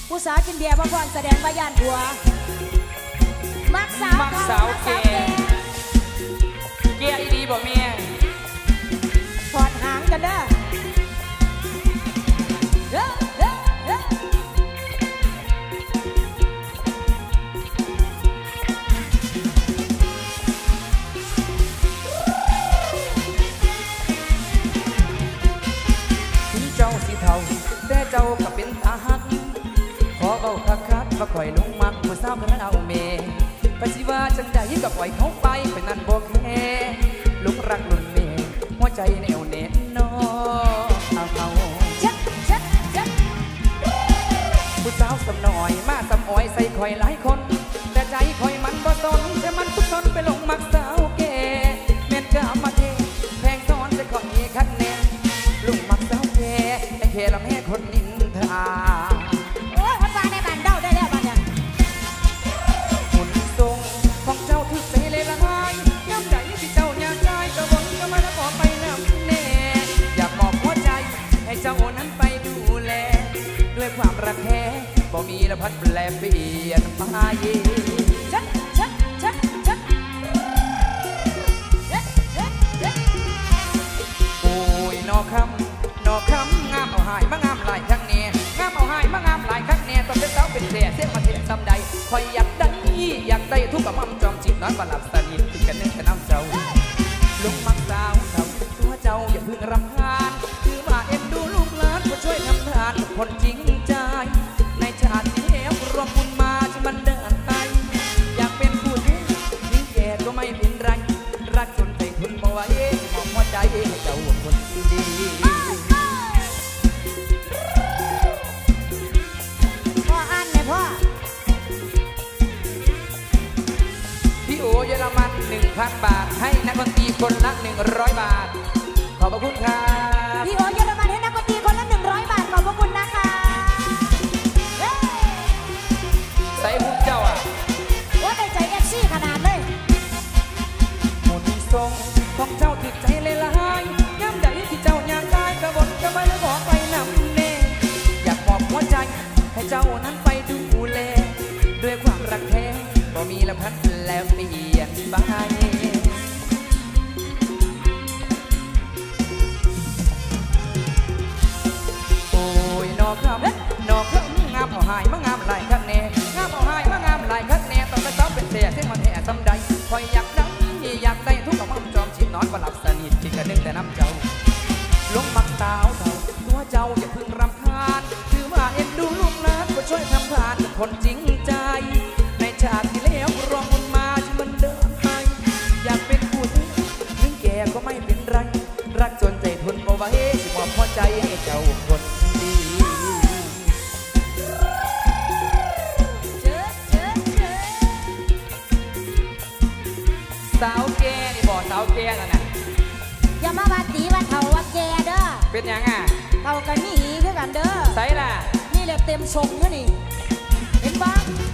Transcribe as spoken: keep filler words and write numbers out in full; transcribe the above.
ผู้สาวกินเบียร์มาพรแสดงว่ายานหัวมักสาวมักสาวแก่เกียร์ดีบ่เมียถอดหางกันเด้อเด้อเด้อเด้อถึงเจ้าสิเท่าแต่เจ้าก็เป็นตาหักขอเบาคักคักมาปล่อยลงมักผู้สาวกันเอาเมไปสิว่าจังใดก็ปล่อยเขาไปไปนั่นบอกแค่ลุกรักลุ่นเมหัวใจแนวเน็ตนอเอาเอาชัดชัดชัดผู้สาวสำน้อยมาสำอ้อยใส่คอยหลายคนแต่ใจคอยมันบ่สนแต่มันทุกคนไปลงมักสาวแก่เม็ดกามาเทแพงซ้อนใส่คอยคันแน่ลุงมักสาวแก่แต่แค่ละแม่คนนินทาโอ้ยคนมาในบ้านเดาได้แล้วบ้านเนี่ยหุ่นทรงของเจ้าถึกใจเลยละหายย้ำใจที่เจ้าอยากได้ก็หวังก็มาแล้วขอไปนำแน่อยากมอบหัวใจให้เจ้านั้นไปดูแลด้วยความรักแท้บ่มีละพัดแปลเปลี่ยนไปชัดชัดชัดชัดโอ้ยนอคำนอคำงามเอาหายมางามหลายครั้งเนี่ยงามเอาหายมางามหลายครั้งเนี่ยตอนเป็นสาวเป็นเสียเสียมาเทียซ้ำใดคอยอยากได้อยากได้ทุกกระมั่มจอมจีบน้อยบาลับสนิทติดกันเนื้อกันน้ำเจ้าลุงมักสาวเท่าตัวเจ้าอย่าเพิ่งรำคาญคือว่าเอ็นดูลูกหลานก็ช่วยทำทานคนจริงใจในชาติที่แล้วรวมบุญมาจะมันเดินไปอยากเป็นผู้ที่ยิ่งแก่ก็ไม่เป็นไรรักจนใจทุนมาไว้มอบหัวใจให้เจ้าคนดีพ่ออ่านไหมพ่อพี่โอเยอรมันหนึ่งพันบาทให้นักดนตรีคนละหนึ่งร้อยบาทขอบพระคุณครับพี่โอเยอรมันให้นักดนตรีคนละหนึ่งร้อยบาทขอบพระคุณนะคะใส่บุญเจ้าอ่ะว่าในใจเอฟซีขนาดเลยหมุนทรงของเจ้าถึกใจเลยละหายย้ำใจที่เจ้าอยากได้กระบนกระใบแล้วบอกไปนำเน่อยากมอบหัวใจให้เจ้านั้นไปดูแลด้วยความรักแท้ก็มีละพันแล้วเปลี่ยนไปโอ้ยนอคำนอคำงามเอาหายมางามหลายคักแน่งามเอาหายมางามหลายคักแน่ต้องไปต้องเป็นเสียเส้นมันแห่ซ้ำใดคอยอยากได้อยากได้ทุกกระมั่มจอมชิดนอนก็หลับสนิทที่กระดึงแต่น้ำเจ้าลงมักสาวเท่าตัวเจ้าอย่าเพิ่งรำคาญคือว่าเอ็นดูลูกหลานก็ช่วยทำทานคนจริงใจในชาติที่แล้วรวมบุญมาที่มันเดินไปอยากเป็นผู้ที่ถึงแก่ก็ไม่เป็นไรรักจนใจทนเอาไว้ที่มอบหัวใจให้เจ้าคนดีสาวแก่นี่บอกสาวแก่นั่นน่ะอย่ามาว่าตีว่าเท่าว่าแกเด้อเป็นยังอ่ะเท่ากันนี่คือกันเด้อใส่ล่ะนี่แหละเต็มทรงอยู่นี่เห็นบ้าง